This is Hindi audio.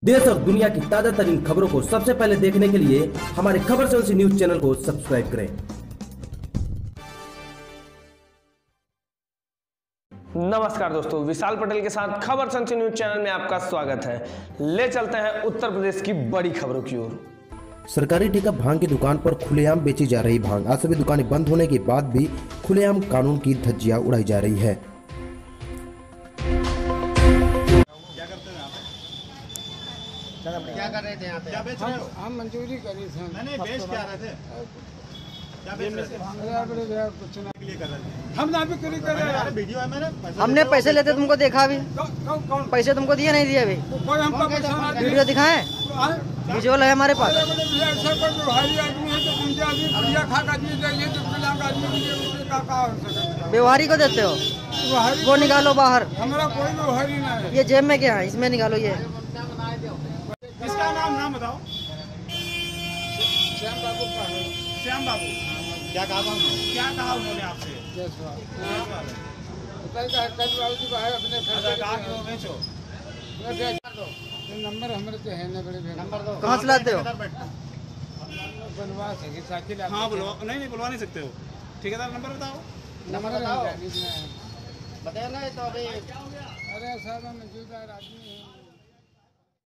देश और दुनिया की ताजा तरीन खबरों को सबसे पहले देखने के लिए हमारे खबर संसी न्यूज चैनल को सब्सक्राइब करें। नमस्कार दोस्तों, विशाल पटेल के साथ खबर संची न्यूज चैनल में आपका स्वागत है। ले चलते हैं उत्तर प्रदेश की बड़ी खबरों की ओर। सरकारी ठेका भांग की दुकान पर खुलेआम बेची जा रही भांग। आज सभी दुकानें बंद होने के बाद भी खुलेआम कानून की धज्जियां उड़ाई जा रही है। क्या कर रहे थे यहाँ पे? क्या बेच रहे हो? हम मंजूरी करी थे। नहीं बेच क्या रहे थे? क्या बेच रहे थे? कुछ ना के लिए कर रहे थे? हम ना भी करी कर रहे हैं। वीडियो है मेरे। हमने पैसे लेते तुमको देखा अभी? कौन पैसे तुमको दिए नहीं दिए अभी? कोई हमको पैसा ना दे। वीडियो दिखाएं? विजुअल है हमारे पास। ऐसा कोई व्यवहारी आदमी है तो गुंजा आदमी बढ़िया खा का दिए जाइए तो पिलांग आदमी के का हो सकता है। व्यवहारी को देते हो? व्यवहारी वो निकालो बाहर। हमारा कोई व्यवहारी ना है। ये जेब में क्या है? इसमें निकालो ये। इसका नाम बताओ। श्याम बाबू का है। श्याम बाबू। क्या कहा उन्होंने आपसे? अपने कहा कि वो बेचो। नंबर हमारे तो है ना बड़े नंबर दो। कहाँ से लाते हो? बनवास है साथी। हाँ बुलवा नहीं बुलवा नहीं सकते हो। ठेकेदार नंबर बताओ। नंबर बताओ। बताया ना तो अभी। अरे साहब हम मौजूदा आदमी हैं।